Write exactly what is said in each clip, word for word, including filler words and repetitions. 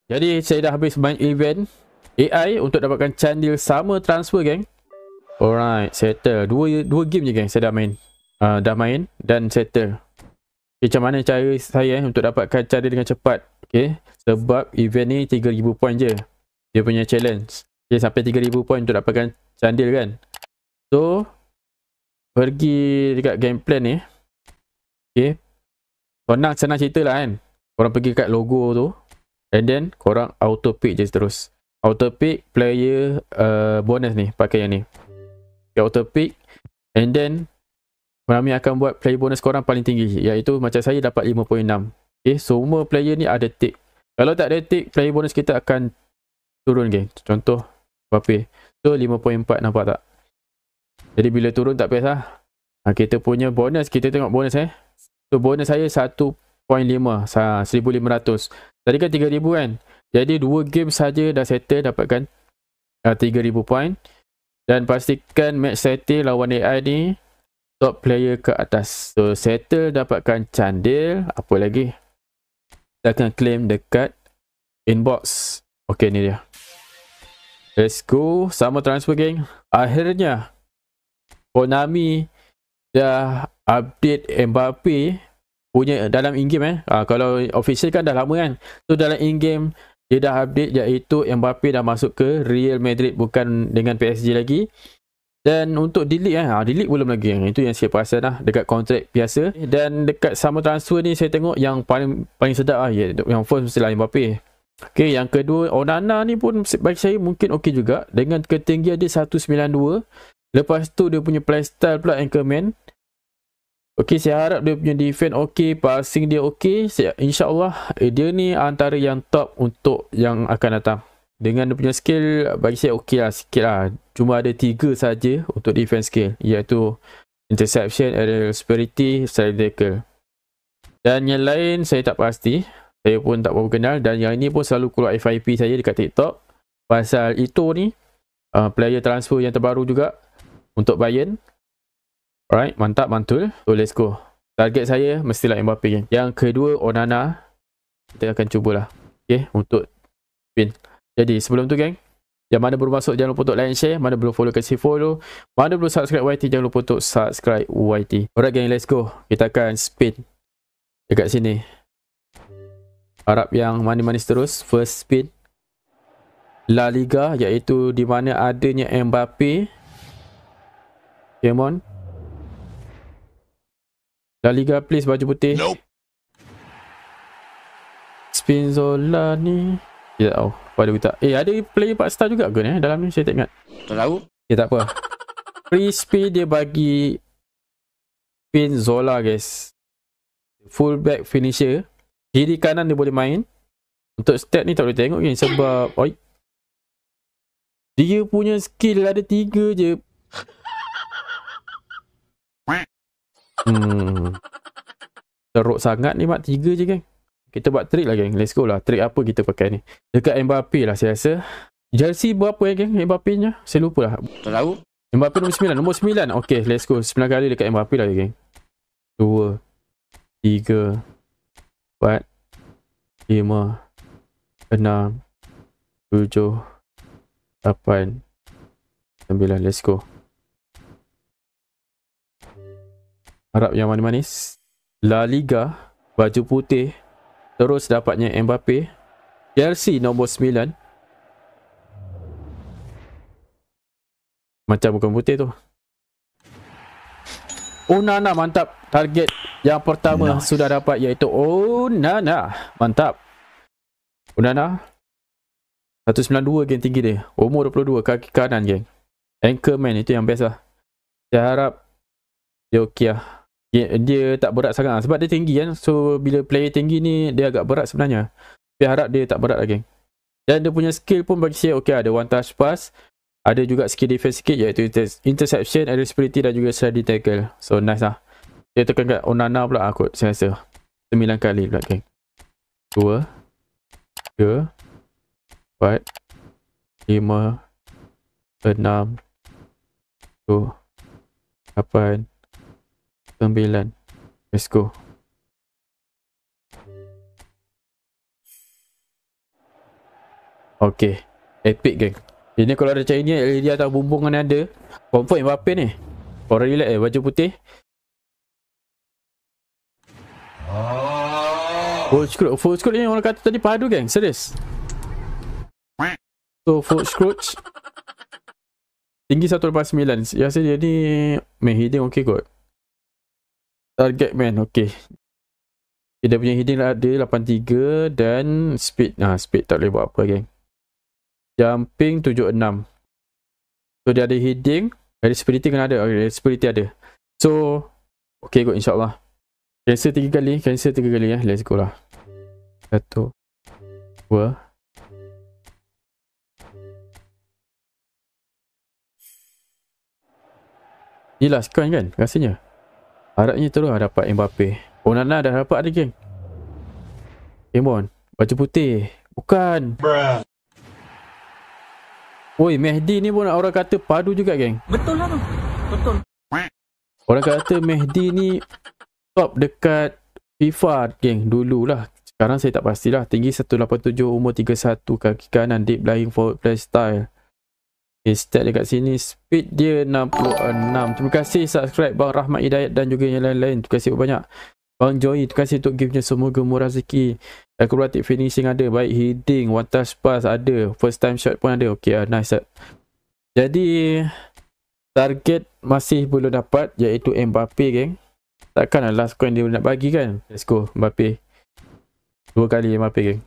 Jadi saya dah habis main event A I untuk dapatkan candil sama transfer, geng. Alright, settle. Dua dua game je, geng, saya dah main. Uh, dah main dan settle. Okay, macam mana cara saya untuk dapatkan candil dengan cepat? Okay, sebab event ni tiga ribu poin je. Dia punya challenge. Okay, sampai tiga ribu poin untuk dapatkan candil kan. So, pergi dekat game plan ni. Okay. Senang, senang cerita lah kan. Korang pergi kat logo tu. And then, korang auto pick je terus. Auto pick player uh, bonus ni. Pakai yang ni. Okay, auto pick. And then, kami akan buat player bonus korang paling tinggi. Iaitu macam saya dapat lima perpuluhan enam. Okay, semua player ni ada tick. Kalau tak ada tick, player bonus kita akan turun, geng. Contoh, Mbappe. So, lima perpuluhan empat, nampak tak? Jadi, bila turun tak best lah. Ha, kita punya bonus, kita tengok bonus eh. So, bonus saya satu perpuluhan lima. seribu lima ratus. Tadi kan tiga ribu kan? Jadi, dua game saja dah settle dapatkan uh, tiga ribu poin. Dan pastikan match settle lawan A I ni top player ke atas. So, settle dapatkan candil. Apa lagi? Kita akan claim dekat inbox. Okay, ni dia. Let's go. Sama transfer, geng. Akhirnya, Konami dah update Mbappe punya dalam in-game eh. Ha, kalau official kan dah lama kan. So, dalam in-game, dia dah update iaitu Mbappe dah masuk ke Real Madrid, bukan dengan P S G lagi. Dan untuk delete eh, ha, delete belum lagi. Itu yang saya perasan lah dekat kontrak biasa. Dan dekat sama transfer ni saya tengok yang paling paling sedap lah. Ya, yang first mestilah Mbappe. Okay, yang kedua Onana ni pun bagi saya mungkin okey juga. Dengan ketinggian dia seratus sembilan puluh dua. Lepas tu dia punya playstyle pula Anchorman. Okey, saya harap dia punya defense okey, passing dia okey. InsyaAllah eh, dia ni antara yang top untuk yang akan datang. Dengan dia punya skill bagi saya okey lah, sikit lah. Cuma ada tiga saja untuk defense skill, iaitu interception, aerial superiority, slide tackle. Dan yang lain saya tak pasti. Saya pun tak berapa kenal. Dan yang ini pun selalu keluar F Y P saya dekat TikTok. Pasal itu ni, uh, player transfer yang terbaru juga untuk Bayern. Alright, mantap, mantul. So, let's go. Target saya mestilah Mbappe, geng. Yang kedua, Onana. Kita akan cubalah. Okay, untuk pin. Jadi, sebelum tu, geng, yang mana belum masuk, jangan lupa untuk like and share. Mana belum follow, kasih follow. Mana belum subscribe Y T, jangan lupa untuk subscribe Y T. Alright, geng, let's go. Kita akan spin dekat sini. Harap yang manis-manis terus. First spin La Liga, iaitu di mana adanya Mbappe. Come on. La Liga, please, baju putih. Nope. Spinzola ni tidak tahu pada kita. Eh, ada player empat star juga ke ni eh? Dalam ni saya tak ingat. Tak tahu. Eh, tak apa. Free spin dia bagi Spinzola, guys. Fullback finisher. Kiri kanan dia boleh main. Untuk stat ni tak boleh tengok ni sebab oi, dia punya skill ada tiga je. Hmm. Teruk sangat ni, mak. Tiga je, geng. Kita buat trick lah, geng. Let's go lah. Trick apa kita pakai ni? Dekat Mbappe lah saya rasa. Jersey berapa ya, geng? Mbappe nya? Saya lupa lah. Tak tahu. Mbappe nombor sembilan. Nombor sembilan. Okay, let's go. sembilan kali dekat Mbappe lah, geng. Dua. Tiga. Empat. Lima. Enam. Tujuh. Lapan. Sembilan. Let's go. Harap yang manis-manis. La Liga, baju putih. Terus dapatnya Mbappe. Chelsea nombor sembilan. Macam bukan putih tu. Onana, mantap. Target yang pertama nice. Sudah dapat, iaitu Onana. Mantap. Onana seratus sembilan puluh dua, geng, tinggi dia. Umur dua puluh dua, kaki kanan, geng. Anchorman, itu yang best lah. Saya harap dia okey lah. Dia, dia tak berat sangat sebab dia tinggi kan. So bila player tinggi ni dia agak berat sebenarnya. Tapi harap dia tak berat lagi. Dan dia punya skill pun bagi saya okey, ada one touch pass. Ada juga skill defense sikit, iaitu interception, aerial superiority dan juga slide tackle. So nice lah. Dia tekan kat Onana pula aku saya rasa. sembilan kali pula, geng. dua, tiga, empat, lima, enam, tujuh, lapan, sembilan. Let's go. Okay, epic geng. Ini kalau ada macam ni, L E D atau bumbung mana ada, confirm Mbappe ni. Orang relax eh, baju putih. Full scrooge. Full scrooge ni orang kata tadi padu geng, serius. So full scrooge tinggi seratus lapan puluh sembilan. Rasa dia ni main heading ok kot. Target man ok. Dia punya heading ada lapan puluh tiga dan speed. Nah, speed tak boleh buat apa geng. Jumping tujuh puluh enam. So dia ada heading. Disability kena ada. Okay, disability ada. So ok kot insyaAllah. Cancel tiga kali. Cancel tiga kali ya. Let's go lah. Satu. Dua. Inilah sekarang kan rasanya. Harapnya terus lah dapat Mbappe. Onana dah dapat ada geng. Come on. Baju putih. Bukan. Bruh. Oi, Mehdi ni pun orang kata padu juga geng. Betul lah tu. Betul. Orang kata Mehdi ni top dekat FIFA geng dululah. Sekarang saya tak pastilah. Tinggi seratus lapan puluh tujuh, umur tiga puluh satu, kaki kanan, deep lying forward play style. Okay, stat dekat sini, speed dia enam puluh enam. Terima kasih subscribe Bang Rahmat Hidayat dan juga yang lain-lain. Terima kasih banyak. Bang Joy, terima kasih untuk giftnya. Semoga murah rezeki. Acrobatic finishing ada, baik heading, one touch pass ada, first time shot pun ada. Okay, uh, nice. Jadi target masih belum dapat, iaitu Mbappe geng. Takkan last coin dia nak bagi kan. Let's go Mbappe. Dua kali Mbappe geng.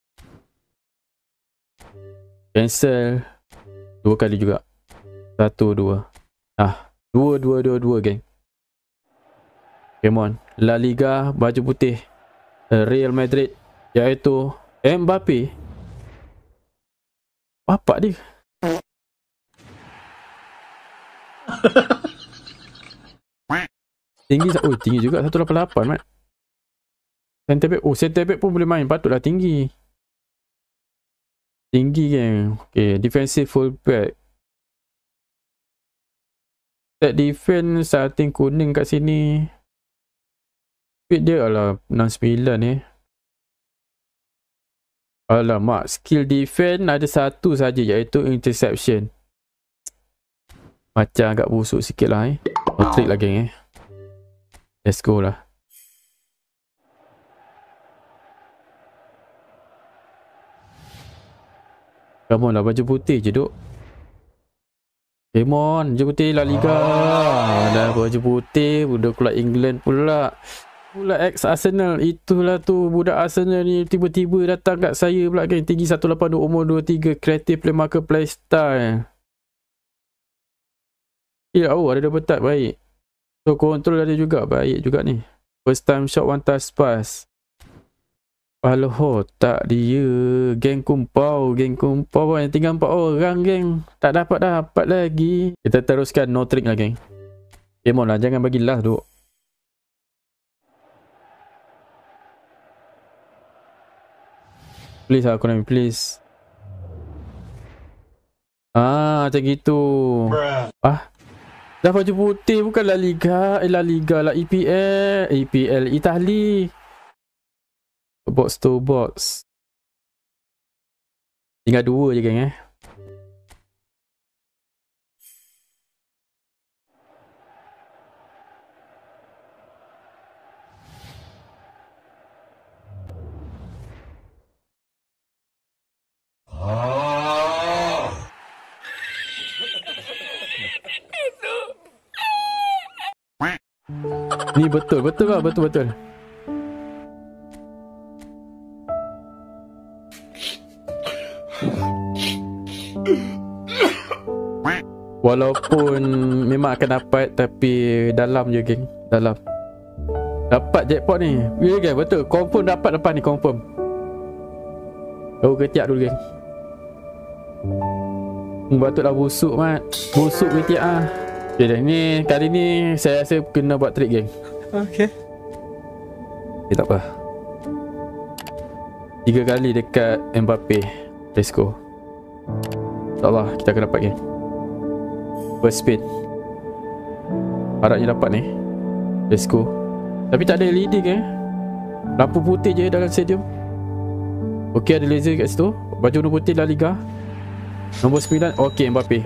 Cancel. Dua kali juga. Satu, dua. Ah, dua, dua, dua, dua geng. Come on. La Liga, baju putih. Real Madrid, iaitu Mbappe. Bapak dia. Tinggi. Oh, tinggi juga. seratus lapan puluh lapan mat. Center back. Oh, center back pun boleh main. Patutlah tinggi. Tinggi geng. Okay, defensive full back. Set defense starting kuning kat sini. Speed dia adalah enam puluh sembilan ni. Alamak, skill defense ada satu saja, iaitu interception. Macam agak busuk sikit lah eh. Oh, trick lah geng eh. Let's go lah. Come on lah, baju putih je duk. Come on, baju putih La Liga. Ah, dah baju putih, budak keluar England pula. Pula ex Arsenal. Itulah tu budak Arsenal ni tiba-tiba datang kat saya pula kan. Tinggi seratus lapan puluh dua, umur dua puluh tiga, creative playmaker playstyle. Ya, oh ada double touch, baik. So control ada juga, baik juga ni. First time shot, one touch pass. Aloh, tak dia. Geng kumpau, geng kumpau yang tinggal empat orang geng. Tak dapat-dapat lagi. Kita teruskan no trick lah geng. Come on lah, jangan bagi last duk. Please lah Konami, please. Ah, macam gitu. Bruh. Ah, dah baju putih bukan La Liga. Eh, La Liga lah, E P L. E P L Itali. Box to box. Tinggal dua je geng eh. Ni betul, betul lah, betul betul. Walaupun memang akan dapat, tapi dalam je geng, dalam. Dapat jackpot ni. Ya geng, betul. Confirm dapat lepas ni, confirm. Tahu ketiak dulu geng. Patutlah busuk mat. Busuk ketiak ah. Okay dah, ni kali ni saya rasa kena buat trik geng. Okay. Okay, tak apa. Tiga kali dekat Mbappe. Let's go. InsyaAllah kita akan dapat geng. First spin. Harapnya dapat ni. Let's go. Tapi tak ada L E D ke? Lampu putih je dalam stadium. Okey, ada laser kat situ. Baju warna putih La Liga. Nombor sembilan. Okey, Mbappe.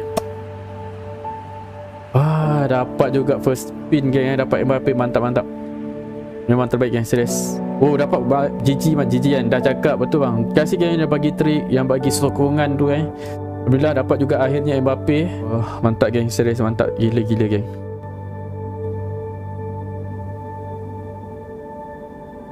Ah, dapat juga first spin geng. Dapat Mbappe. Mantap mantap. Memang terbaik geng, serius. Oh, dapat G G man, G G kan. Dah cakap betul bang. Kasih geng yang bagi trik, yang bagi sokongan tu kan. Alhamdulillah dapat juga akhirnya Mbappe. Oh, mantap geng, serius mantap. Gila-gila geng.